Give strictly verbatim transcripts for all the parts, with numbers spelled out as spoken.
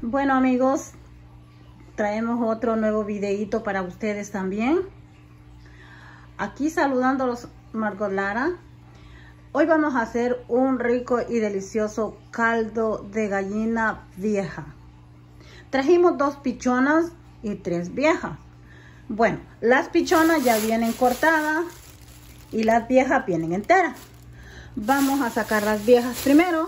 Bueno amigos, traemos otro nuevo videito para ustedes también. Aquí saludándolos, Margot Lara. Hoy vamos a hacer un rico y delicioso caldo de gallina vieja. Trajimos dos pichonas y tres viejas. Bueno, las pichonas ya vienen cortadas y las viejas vienen enteras. Vamos a sacar las viejas primero.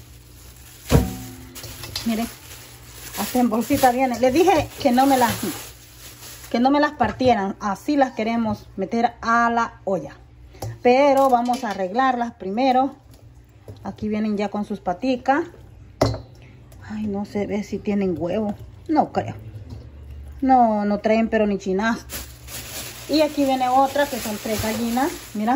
Miren, hasta en bolsita viene. Les dije que no me las que no me las partieran. Así las queremos meter a la olla. Pero vamos a arreglarlas primero. Aquí vienen ya con sus paticas. Ay, no se ve si tienen huevo. No creo. No, no traen pero ni chinas. Y aquí viene otra que son tres gallinas. Mira.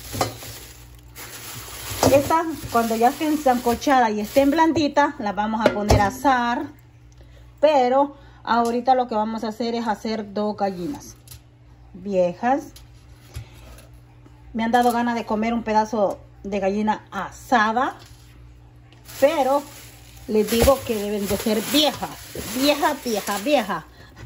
Estas, cuando ya estén sancochadas y estén blanditas, las vamos a poner a asar. Pero ahorita lo que vamos a hacer es hacer dos gallinas viejas. Me han dado ganas de comer un pedazo de gallina asada. Pero les digo que deben de ser viejas. Viejas, viejas, viejas.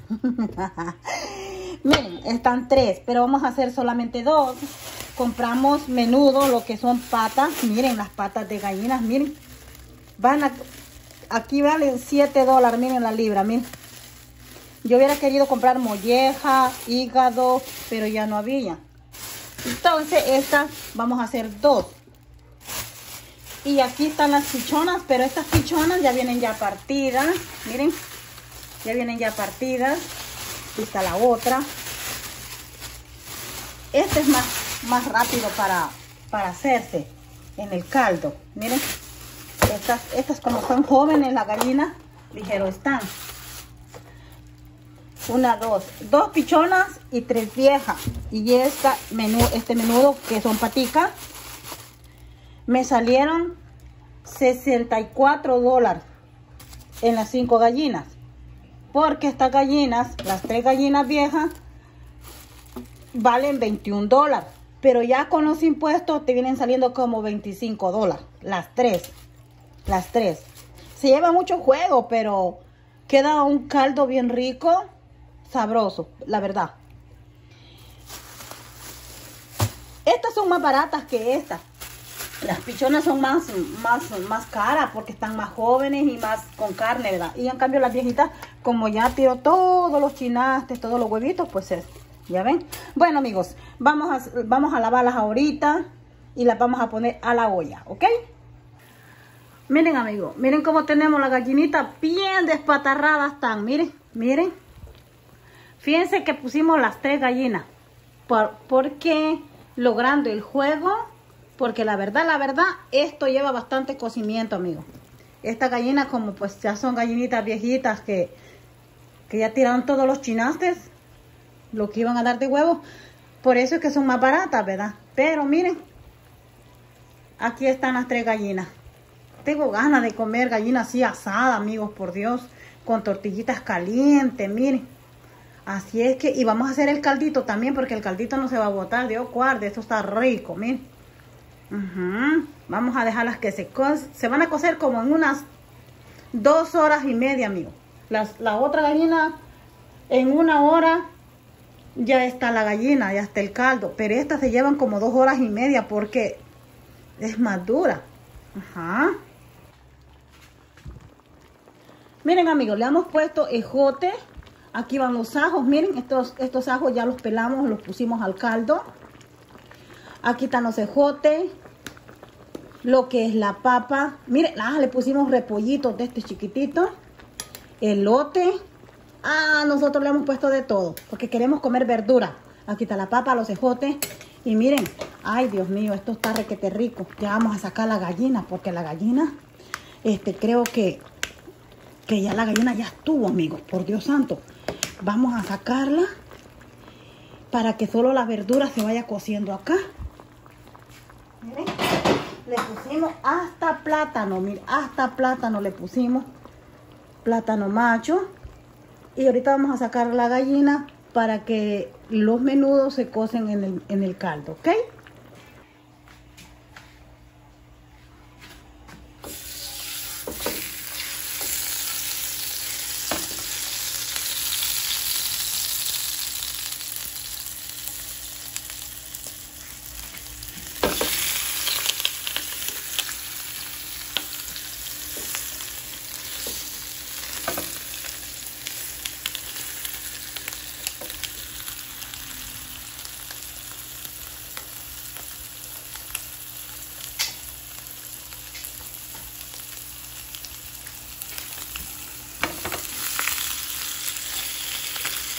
Miren, están tres, pero vamos a hacer solamente dos. Compramos menudo, lo que son patas. Miren las patas de gallinas, miren. Van a, aquí valen siete dólares, miren la libra, miren. Yo hubiera querido comprar molleja, hígado, pero ya no había. Entonces estas vamos a hacer dos. Y aquí están las pichonas, pero estas pichonas ya vienen ya partidas. Miren, ya vienen ya partidas. Aquí está la otra. Este es más, más rápido para, para hacerse en el caldo. Miren, estas, estas como son jóvenes las gallinas, ligero están. Una, dos, dos pichonas y tres viejas. Y esta menú, este menudo que son paticas, me salieron sesenta y cuatro dólares en las cinco gallinas. Porque estas gallinas, las tres gallinas viejas, valen veintiún dólares. Pero ya con los impuestos te vienen saliendo como veinticinco dólares. Las tres. Las tres. Se lleva mucho juego, pero queda un caldo bien rico. Sabroso, la verdad. Estas son más baratas que estas. Las pichonas son más, más, más caras porque están más jóvenes y más con carne, ¿verdad? Y en cambio las viejitas, como ya tiró todos los chinastes, todos los huevitos, pues es, ¿ya ven? Bueno amigos, vamos a, vamos a lavarlas ahorita y las vamos a poner a la olla, ¿ok? Miren amigos, miren cómo tenemos la gallinita bien despatarradas están, miren, miren. Fíjense que pusimos las tres gallinas. ¿Por, ¿por qué logrando el juego? Porque la verdad, la verdad, esto lleva bastante cocimiento, amigos. Estas gallinas, como pues ya son gallinitas viejitas que, que ya tiraron todos los chinastes, lo que iban a dar de huevo. Por eso es que son más baratas, ¿verdad? Pero miren, aquí están las tres gallinas. Tengo ganas de comer gallina así asada, amigos, por Dios. Con tortillitas calientes, miren. Así es que, y vamos a hacer el caldito también, porque el caldito no se va a botar, Dios guarde, esto está rico, miren. Uh-huh. Vamos a dejarlas que se, se van a cocer como en unas dos horas y media, amigos. Las, la otra gallina, en una hora, ya está la gallina, ya está el caldo. Pero estas se llevan como dos horas y media, porque es más dura. Ajá. Miren, amigos, le hemos puesto ejote. Aquí van los ajos, miren, estos, estos ajos ya los pelamos, los pusimos al caldo. Aquí están los ejotes, lo que es la papa. Miren, ah, le pusimos repollitos de este chiquitito, elote. Ah, nosotros le hemos puesto de todo, porque queremos comer verdura. Aquí está la papa, los ejotes. Y miren, ay Dios mío, esto está requete rico. Ya vamos a sacar la gallina, porque la gallina, este, creo que, que ya la gallina ya estuvo, amigos, por Dios santo. Vamos a sacarla para que solo la verdura se vaya cociendo acá. Miren, le pusimos hasta plátano, miren, hasta plátano le pusimos. Plátano macho. Y ahorita vamos a sacar la gallina para que los menudos se cocen en el, en el caldo, ¿ok?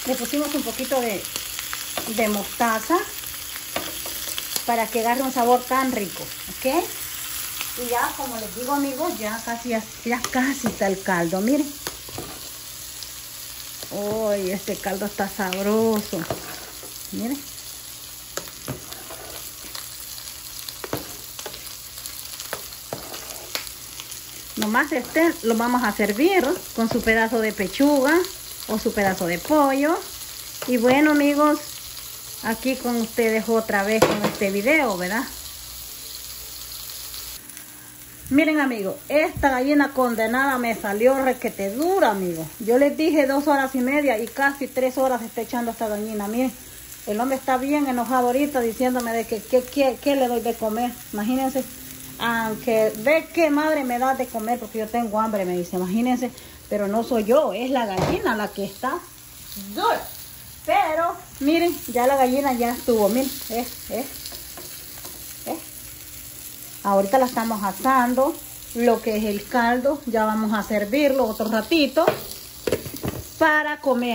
Le pusimos un poquito de, de mostaza para que agarre un sabor tan rico, ¿ok? Y ya, como les digo, amigos, ya casi, ya casi está el caldo, miren. Uy, este caldo está sabroso, miren. Nomás este lo vamos a servir con su pedazo de pechuga o su pedazo de pollo. Y bueno, amigos, aquí con ustedes otra vez con este video, ¿verdad? Miren, amigos, esta gallina condenada me salió requete dura, amigos. Yo les dije dos horas y media y casi tres horas está echando esta gallina. Miren, el hombre está bien enojado ahorita diciéndome de que qué le doy de comer. Imagínense. Aunque ve qué madre me da de comer porque yo tengo hambre, me dice, imagínense, pero no soy yo, es la gallina la que está dura. Pero miren, ya la gallina ya estuvo, miren, eh, eh, eh. Ahorita la estamos asando, lo que es el caldo, ya vamos a servirlo otro ratito para comer.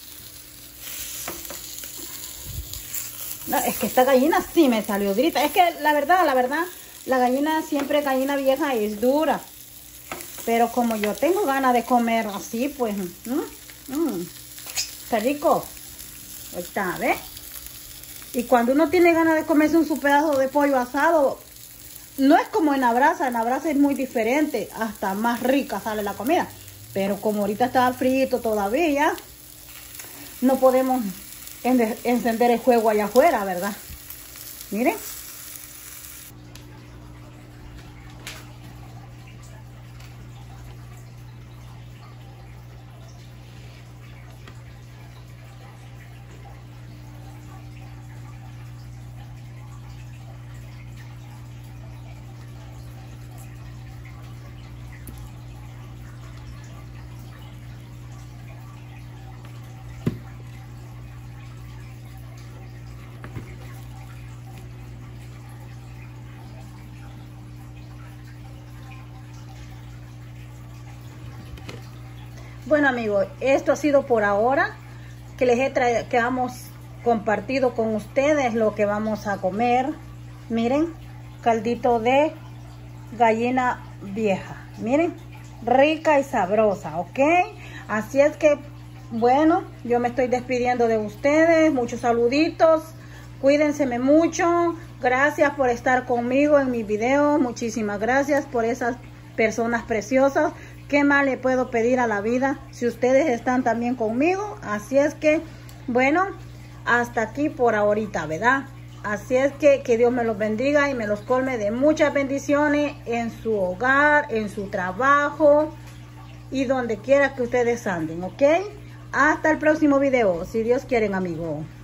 No, es que esta gallina sí me salió durita, es que la verdad, la verdad, la gallina siempre, gallina vieja, es dura. Pero como yo tengo ganas de comer así, pues, mmm, mmm, está rico. Ahí está, ¿ves? Y cuando uno tiene ganas de comerse un su pedazo de pollo asado, no es como en la brasa. En la brasa es muy diferente. Hasta más rica sale la comida. Pero como ahorita está frito todavía, no podemos encender el fuego allá afuera, ¿verdad? Miren. Bueno, amigos, esto ha sido por ahora que les he traído, que hemos compartido con ustedes lo que vamos a comer. Miren, caldito de gallina vieja, miren, rica y sabrosa, ¿ok? Así es que, bueno, yo me estoy despidiendo de ustedes, muchos saluditos, cuídense mucho, gracias por estar conmigo en mi video, muchísimas gracias por esas personas preciosas. ¿Qué más le puedo pedir a la vida si ustedes están también conmigo? Así es que, bueno, hasta aquí por ahorita, ¿verdad? Así es que que Dios me los bendiga y me los colme de muchas bendiciones en su hogar, en su trabajo y donde quiera que ustedes anden, ¿ok? Hasta el próximo video, si Dios quiere, amigos.